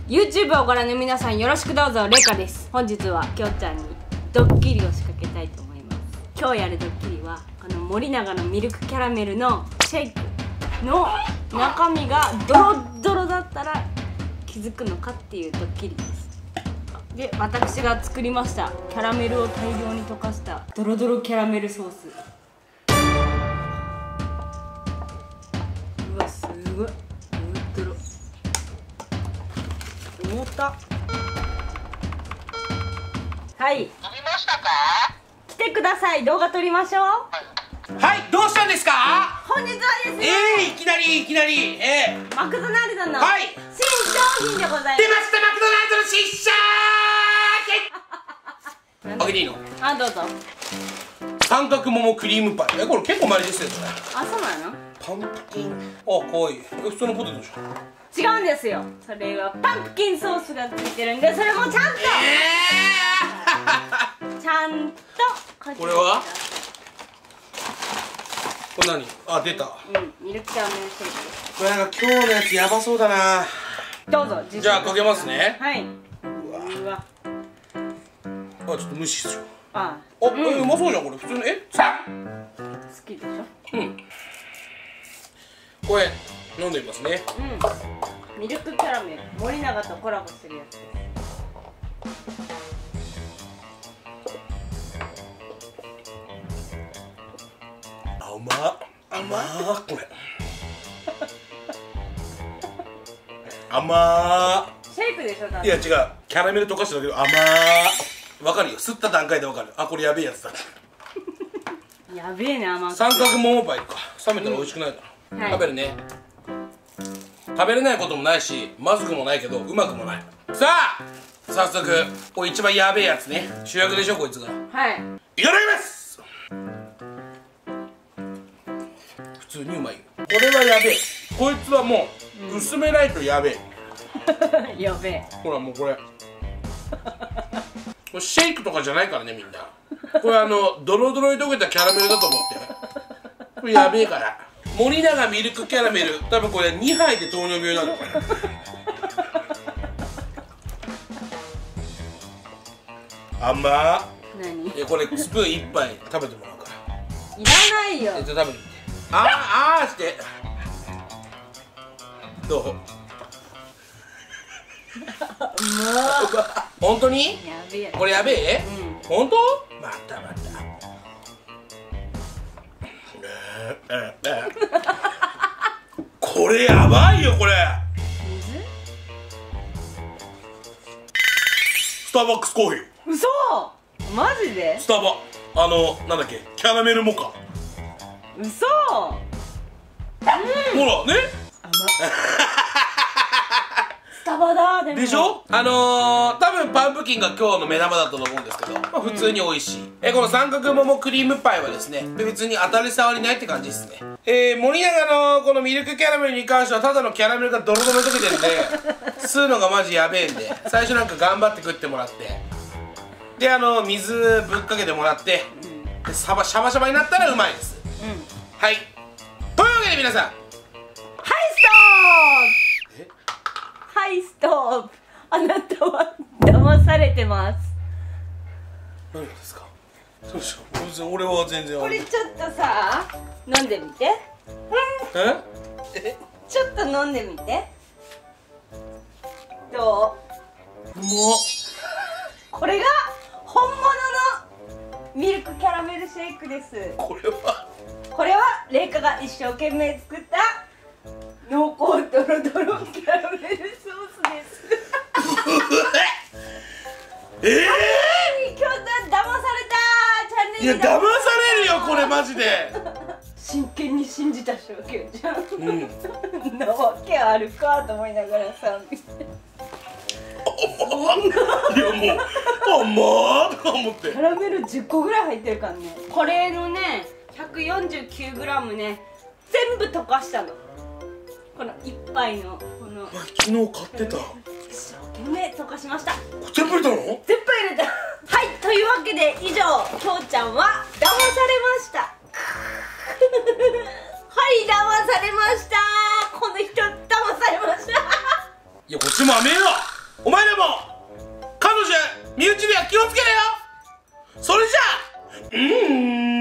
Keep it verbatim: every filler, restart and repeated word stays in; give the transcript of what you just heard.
YouTube をご覧の皆さんよろしくどうぞ。レカです。本日はきょうちゃんにドッキリを仕掛けたいと思います。今日やるドッキリはこの森永のミルクキャラメルのシェイクの中身がドロッドロだったら気づくのかっていうドッキリです。で、私が作りましたキャラメルを大量に溶かしたドロドロキャラメルソース。うわ、すごいドロドロ。重た。はい、 飛びましたか？ 来てください。動画撮りましょう。 はい、どうしたんですか？ 本日はですね、 えー、いきなりいきなりえー、 マクドナルドのはい新商品でございます。 出ました、マクドナルドの新商品。開けていいの？ あ、どうぞ。 三角桃クリームパイ。え、これ結構前ですよ、これ。 あ、そうなの？ パンプキン。あ、かわいい。え、普通のポテトじゃん。 違うんですよ。それはパンプキンソースがついてるんで、それもちゃんと、 えちゃんとー、これはこれ何？あ、出た。 うん、ミルクキャラメルシェイクです。 これなんか今日のやつやばそうだな。 どうぞ。 じゃあかけますね。 はい。 うわ、 うわ。 あ、ちょっと無視しよう。 あ、 あ、うん、え、うまそうじゃんこれ。普通にえ、さ。 好きでしょ。 うん。これ飲んでみますね。 うん。ミルクキャラメル、森永とコラボするやつです。 甘っ。甘っこれ。甘っ。 シェイクでしょ、多分。 いや違う、キャラメル溶かしただけど甘っ。わかるよ、吸った段階でわかる。あ、これやべえやつだ。 やべえね、甘くて。 三角桃パイか。冷めたら美味しくないかな、 うん、はい、 食べるね。食べれないこともないし、まずくもないけどうまくもない。さあ早速、これ一番やべえやつね。主役でしょこいつが。 はい、 いただきます。普通にうまいよ。これはやべえ。こいつはもう、うん、薄めないとやべえ。 やべえ。 ほらもうこれこれシェイクとかじゃないからね、みんな。これあのドロドロに溶けたキャラメルだと思って。これやべえから。森永ミルクキャラメル、多分これにはいで糖尿病なのかな。甘っ。 何？ え、これスプーンいっぱい食べてもらうから。 いらないよ。 えっと食べてみて。あーあーしてどう？本当に？ やべえ。 これやべえ？ うん。 本当？またまた。これやばいよこれ。 水？ スターバックスコーヒー。 嘘？マジで？ スタバ、あのなんだっけ、キャラメルモカ。 嘘？ ほらね。 甘っ。スタバだ。でもでしょ。あのー、多分パンプキンが今日の目玉だったと思うんですけど、まあ、普通に美味しい、うん、えこの三角桃クリームパイはですね、別に当たり障りないって感じですね。えー、森永のこのミルクキャラメルに関してはただのキャラメルがドロドロ溶けてるんで吸うのがマジやべえんで、最初なんか頑張って食ってもらって、であの水ぶっかけてもらって、うん、でサバシャバシャバになったらうまいです、うん、はい。というわけで皆さん、 はいストープ。はいストープ。あなたは騙されてます。 何がですか？どうしよう。俺は全然。 これちょっとさ、飲んでみて。 え？え？ ちょっと飲んでみて。どう？ うまっ。 これが本物のミルクキャラメルシェイクです。 これはこれはレイカが一生懸命作った濃厚ドロドロキャラメルソースです。 ええー、きょうちゃん騙された。チャンネルいや騙されるよこれマジで。 真剣に信じたしょきょうちゃん。 うん。 なわけあるかと思いながらさ。 いやもう甘ーとか思って。 キャラメルじゅっこぐらい入ってるからね。これのね ひゃくよんじゅうきゅうグラム ね全部溶かしたの。この一杯のこの昨日買ってた。 一生懸命溶かしました。 全部入れたの？ 全部入れた。はい、というわけで以上、きょうちゃんは騙されました。はい騙されました。この人騙されました。 いやこっちも甘えよ。 お前らも彼女や身内には気をつけろよ。それじゃあうーん